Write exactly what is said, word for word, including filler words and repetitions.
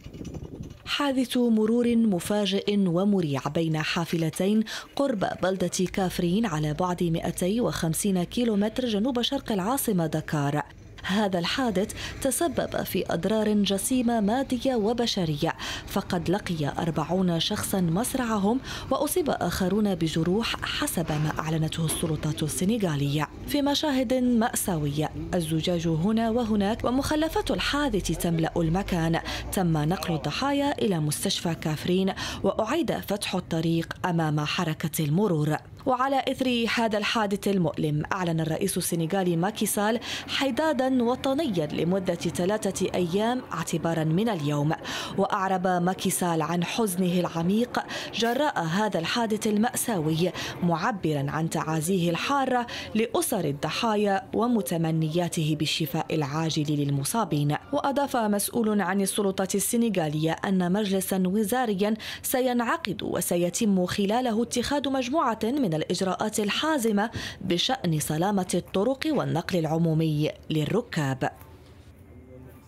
حادث مرور مفاجئ ومريع بين حافلتين قرب بلدة كافرين على بعد مئتين وخمسين كيلومتر جنوب شرق العاصمة دكار. هذا الحادث تسبب في أضرار جسيمة مادية وبشرية، فقد لقي أربعون شخصاً مصرعهم وأصيب آخرون بجروح حسب ما أعلنته السلطات السنغالية. في مشاهد مأساوية، الزجاج هنا وهناك ومخلفات الحادث تملأ المكان. تم نقل الضحايا إلى مستشفى كافرين وأعيد فتح الطريق أمام حركة المرور. وعلى إثر هذا الحادث المؤلم، أعلن الرئيس السنغالي ماكي سال حداداً وطنياً لمدة ثلاثة أيام اعتباراً من اليوم. وأعرب ماكي سال عن حزنه العميق جراء هذا الحادث المأساوي، معبراً عن تعازيه الحارة لأسر الضحايا ومتمنياته بالشفاء العاجل للمصابين. وأضاف مسؤول عن السلطة السنغالية أن مجلساً وزارياً سينعقد وسيتم خلاله اتخاذ مجموعة من الإجراءات الحازمة بشأن سلامة الطرق والنقل العمومي للركاب.